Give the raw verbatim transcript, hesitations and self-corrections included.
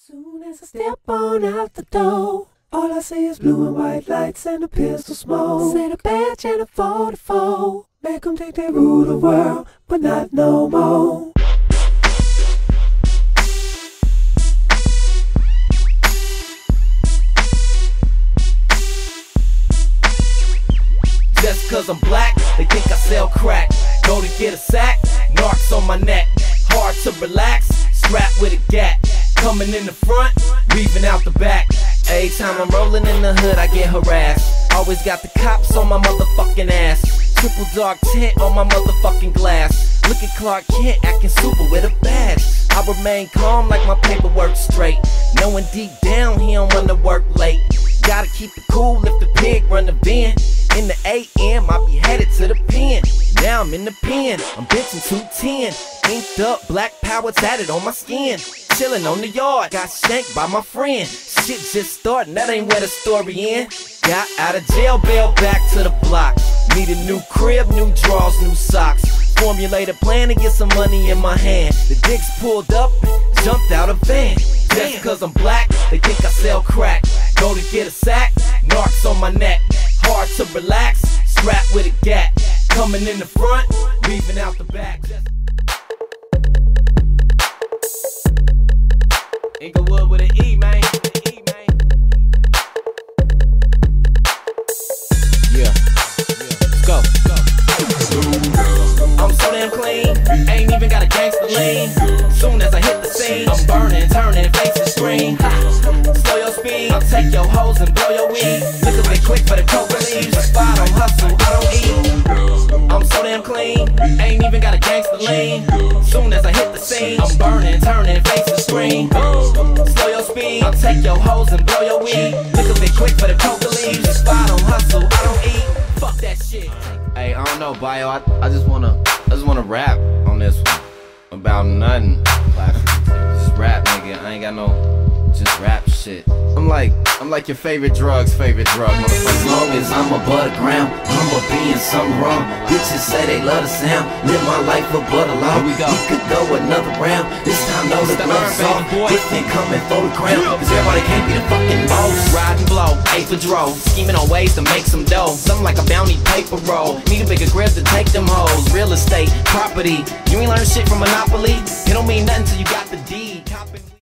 Soon as I step on out the door, all I see is blue and white lights and a pistol smoke. Set a badge and a forty-four. Make 'em think they rule the world, but not no more. Just cause I'm black, they think I sell crack. Go to get a sack, narcs on my neck. Hard to relax, strapped with a gat. Coming in the front, weaving out the back. Every time I'm rolling in the hood, I get harassed. Always got the cops on my motherfucking ass. Triple dark tint on my motherfucking glass. Look at Clark Kent acting super with a badge. I remain calm like my paperwork straight, knowing deep down he don't wanna work late. Gotta keep it cool if the pig run the bin. In the A M, I be headed to the pen. Now I'm in the pen, I'm benching two ten. Inked up, black power tatted on my skin. Chillin' on the yard, got shanked by my friend. Shit just starting, that ain't where the story end. Got out of jail bail, back to the block. Need a new crib, new drawers, new socks. Formulate a plan to get some money in my hand. The dicks pulled up, jumped out a van. Just cause I'm black, they think I sell crack. Go to get a sack, narcs on my neck. Hard to relax, strapped with a gat. Coming in the front, weaving out the back. Inglewood with an E, man. Yeah, let's go. I'm so damn clean, ain't even got a gangster lean. Soon as I hit the scene, I'm burning, turning, faces scream. Slow your speed, I'll take your hoes and blow your weed. Look at me quick for the coke leaves. If I don't hustle, I don't eat. I'm so damn clean, ain't even got a gangster lean. Soon as I hit the scene, I'm burning, turning, faces scream. Slow your speed, I'll take your hoes and blow your weed. Look at me quick for the coke leaves. If I don't hustle, I don't eat. Fuck that shit. Hey, I don't know, Bio. I, I just wanna, I just wanna rap on this one about nothing. Just rap, nigga. I ain't got no, just rap shit. I'm like, I'm like your favorite drug's favorite drug, motherfucker. As long as I'm above the ground, I'ma be in something wrong. Bitches say they love the sound, live my life above the law. Here we go. We could go another round. This time know the gloves off. Griffen coming for the crown, cause everybody can't be the fucking boss. Ride and blow, A for dro, scheming on ways to make some dough. Something like a bounty paper roll. Need a bigger grip to take them hoes. Real estate, property. You ain't learn shit from Monopoly. It don't mean nothing till you got the D.